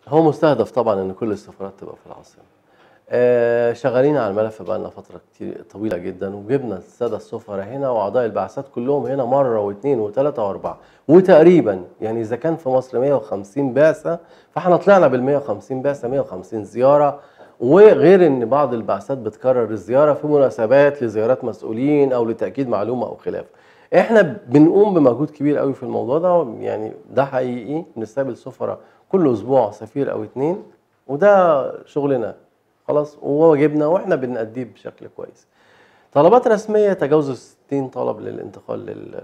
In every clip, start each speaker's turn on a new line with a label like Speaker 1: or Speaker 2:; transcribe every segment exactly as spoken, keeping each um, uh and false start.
Speaker 1: هو مستهدف طبعًا إن كل السفارات تبقى في العاصمة. آآ شغالين على الملف بقى لنا فترة كتير طويلة جدًا، وجِبنا السادة السفرا هنا وأعضاء البعثات كلّهم هنا مرّة واتنين وتلاتة وأربعة، وتقريبًا يعني إذا كان في مصر مية وخمسين بعثة، فإحنا طلعنا بالمية وخمسين بعثة، مية وخمسين زيارة، وغير إن بعض البعثات بتكرر الزيارة في مناسبات لزيارات مسؤولين أو لتأكيد معلومة أو خلافه. إحنا بنقوم بمجهود كبير أوي في الموضوع ده، يعني ده حقيقي بنستقبل سفرا كل أسبوع سفير أو اتنين، وده شغلنا. خلاص، وهو واجبنا وإحنا بنأدّيه بشكل كويس. طلبات رسمية تجاوزوا الستين طلب للانتقال لل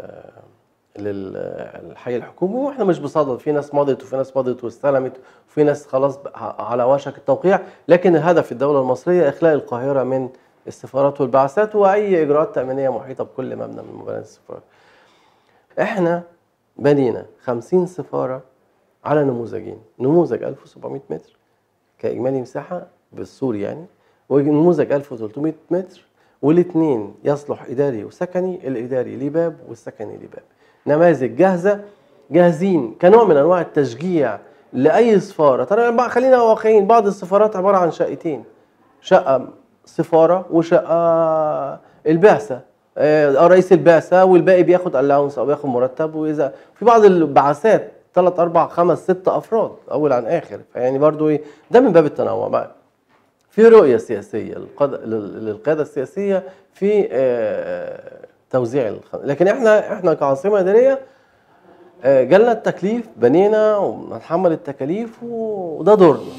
Speaker 1: للحي الحكومي، وإحنا مش بصدد، في ناس مضت وفي ناس مضت واستلمت وفي ناس خلاص ب على وشك التوقيع، لكن هدف الدولة المصرية إخلاء القاهرة من السفارات والبعثات وأي إجراءات تأمينية محيطة بكل مبنى من مباني السفارة. إحنا بنينا خمسين سفارة على نموذجين، نموذج ألف وسبعمية متر كإجمالي مساحة بالسور يعني، ونموذج ألف وتلتمية متر، والاتنين يصلح إداري وسكني، الإداري ليه باب والسكني ليه باب. نماذج جاهزة، جاهزين كنوع من أنواع التشجيع لأي سفارة. ترى بقى خلينا واقعيين، بعض السفارات عبارة عن شقتين، شقة سفارة وشقة البعثة، آآ رئيس البعثة والباقي بياخد allowance أو بياخد مرتب، وإذا في بعض البعثات تلاتة، أربعة، خمسة، ستة أفراد أول عن آخر، فيعني برضه إيه، ده من باب التنوع بقى. في رؤية سياسية للقاد لل للقيادة السياسية في آآ توزيع الخ لكن إحنا إحنا كعاصمة إدارية آآ جالنا التكليف، بنينا وبنتحمل التكاليف وده دورنا.